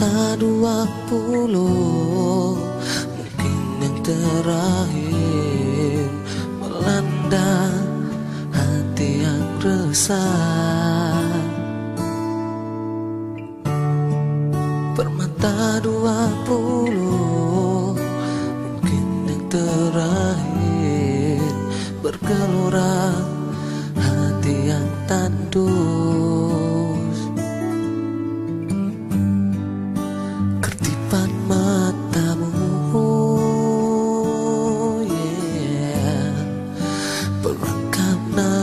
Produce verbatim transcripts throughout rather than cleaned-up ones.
Permata dua puluh, mungkin yang terakhir melanda hati yang resah. Permata dua puluh, mungkin yang terakhir bergelora hati yang tandus. Kertipan matamu, yeah, perekam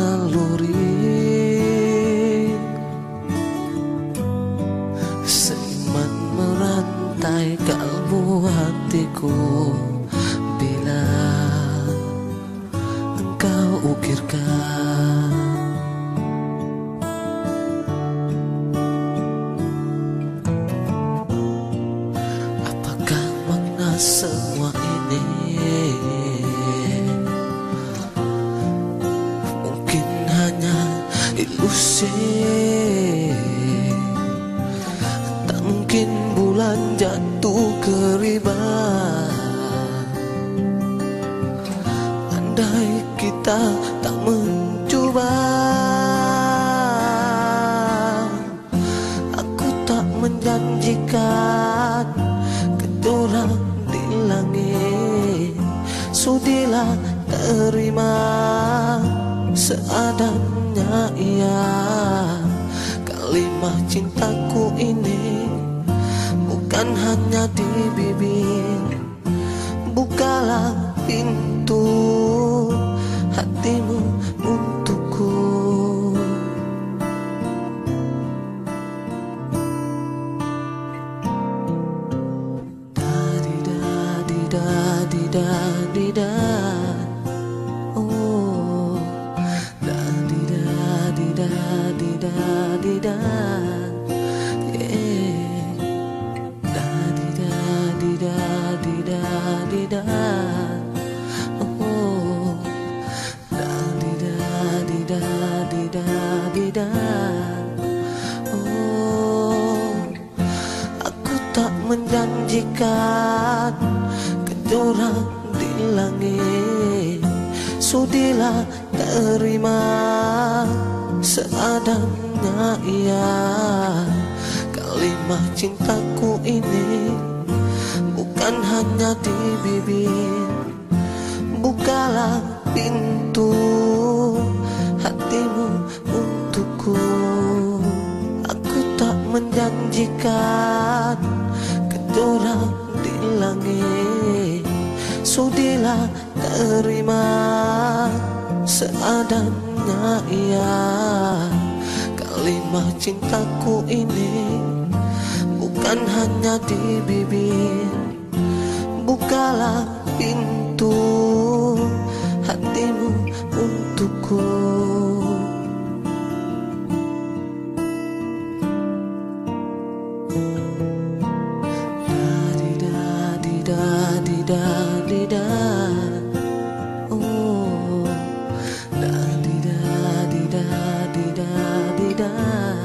naluri, senyuman merantai kalbu hatiku bila engkau ukirkan. Semua ini mungkin hanya ilusi, tak mungkin bulan jatuh ke riba. Andai kita tak mencoba, aku tak menjanjikan ketulang langit. Sudilah terima seadanya, ia kalimat cintaku ini bukan hanya di bibir. Bukalah pintu hatimu untukku. Da di da di da, oh, da di da di da di da di da, yeah, da di da di da di da di da, oh, da di da di da di da di da, oh, aku tak menjanjikan orang di langit. Sudilah terima seadanya, ia kalimat cintaku ini bukan hanya di bibir. Bukalah pintu hatimu untukku. Aku tak menjanjikan keturak di langit. Sudilah terima seadanya, ia kalimat cintaku ini bukan hanya di bibir. Bukalah pintu hatimu untukku. Da di da di da, oh, da di da di da di da di da.